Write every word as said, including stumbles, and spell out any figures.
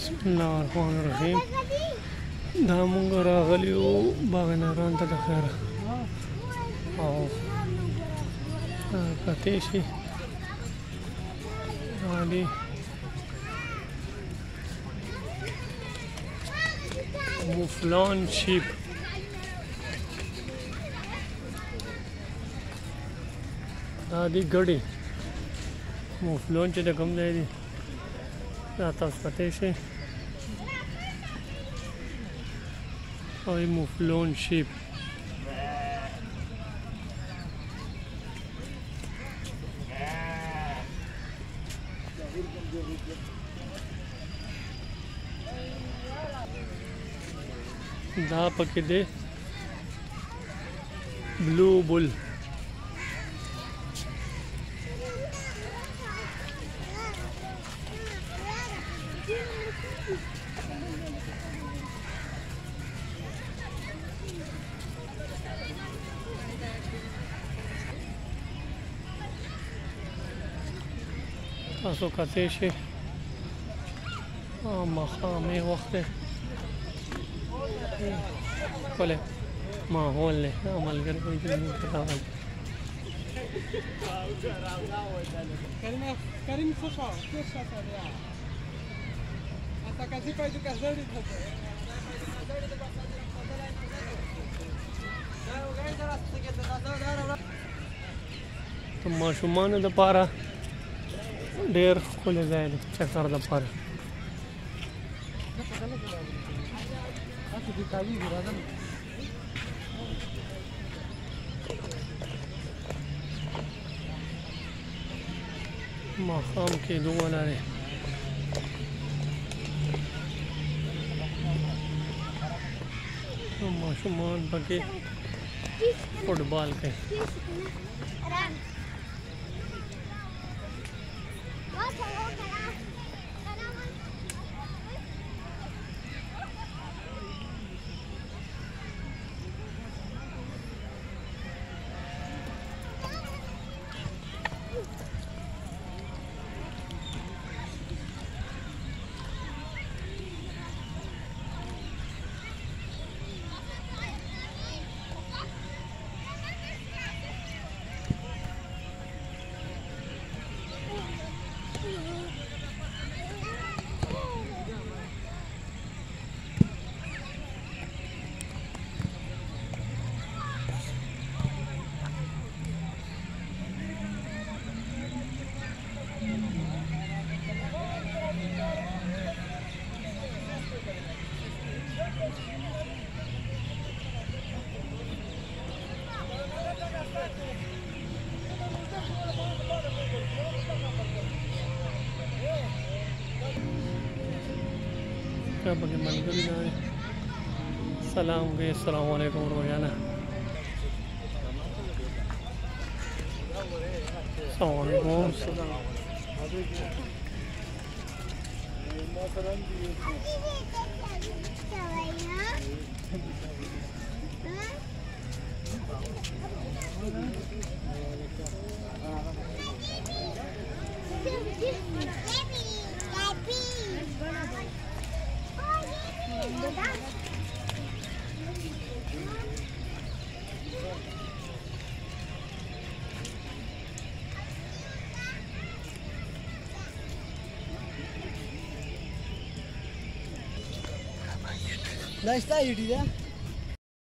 بسم الله الرحمن الرحیم. دا مونږ راغلي وو باغناران ته د خیره او کتې شي دا دي موفلان شیپ. دا دي ګډې موفلون چې د کوم ځای دي دا تاسو کتې شي او موفلون شیپ. دا پکې دی بلو بل. تاسو کتې شي ماښامي وخت دی ښکلی ماحول دی. دا ملګري کوي چې موږ ته راغلي. Karim Sosa, pierwsza seria. A taka zipa i taka zeri to د ماشومانو دپاره ډېر ښکلی ځای دی چکر دپاره. ماښام کېدو والا دی. ماشومان پکې فټبال کوي. پکې ملګري دا دی. سلام کوي السلام علیکم روزانه. السلام علیکم. Da está aí, dia.